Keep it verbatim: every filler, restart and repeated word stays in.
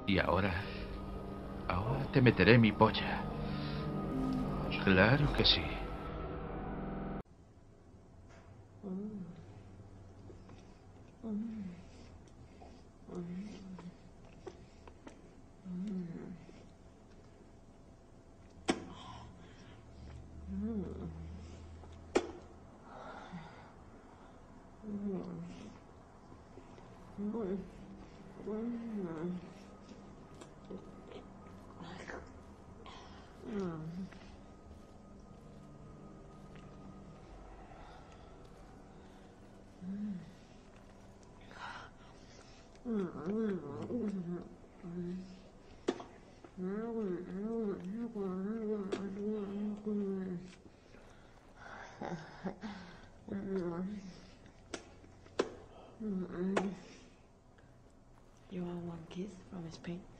Y ahora... Ahora te meteré mi polla. Claro que sí. You want one kiss from Spain?